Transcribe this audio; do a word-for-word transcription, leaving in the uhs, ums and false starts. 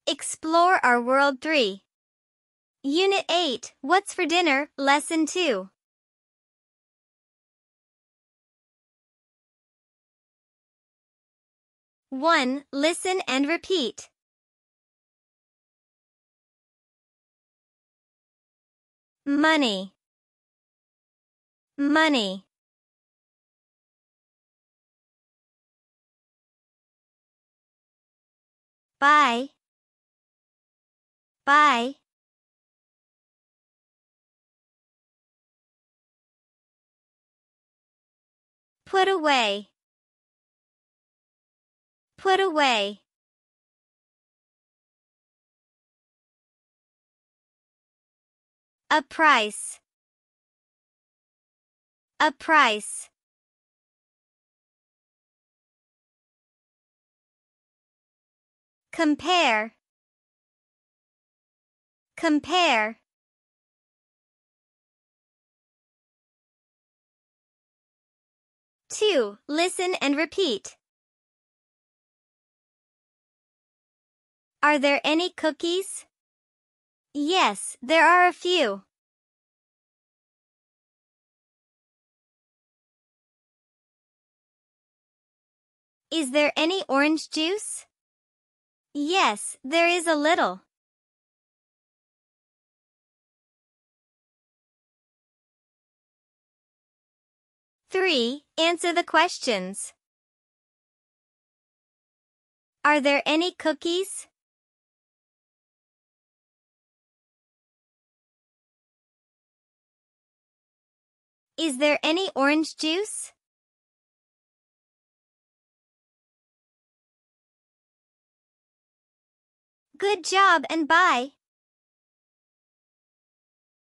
Explore Our World three. Unit eight, What's for Dinner, Lesson two. one. Listen and repeat. Money. Money. Buy. Buy. Put away. Put away. A price. A price. Compare. Compare. two. Listen and repeat. Are there any cookies? Yes, there are a few. Is there any orange juice? Yes, there is a little. three. Answer the questions. Are there any cookies? Is there any orange juice? Good job and bye.